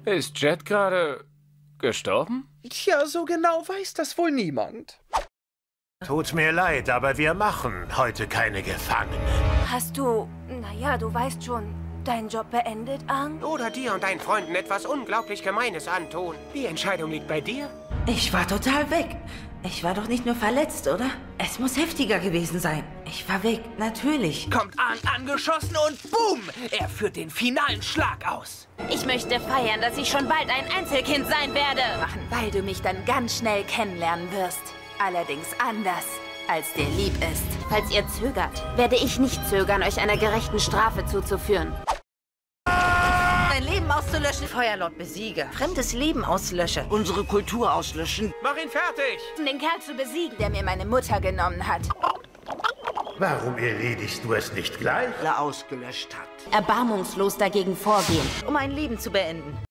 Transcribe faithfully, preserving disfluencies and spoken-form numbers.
Ist Jet gerade gestorben? Tja, so genau weiß das wohl niemand. Tut mir leid, aber wir machen heute keine Gefangenen. Hast du, naja, du weißt schon, deinen Job beendet, Aang? Oder dir und deinen Freunden etwas unglaublich Gemeines antun. Die Entscheidung liegt bei dir. Ich war total weg. Ich war doch nicht nur verletzt, oder? Es muss heftiger gewesen sein. Ich war weg, natürlich. Kommt Aang angeschossen und boom! Er führt den finalen Schlag aus. Ich möchte feiern, dass ich schon bald ein Einzelkind sein werde. Machen, weil du mich dann ganz schnell kennenlernen wirst. Allerdings anders, als dir lieb ist. Falls ihr zögert, werde ich nicht zögern, euch einer gerechten Strafe zuzuführen. Dein Leben auszulöschen, Feuerlord besiege. Fremdes Leben auslösche. Unsere Kultur auslöschen. Mach ihn fertig! Um den Kerl zu besiegen, der mir meine Mutter genommen hat. Warum erledigst du es nicht gleich? Er ausgelöscht hat. Erbarmungslos dagegen vorgehen. Um ein Leben zu beenden.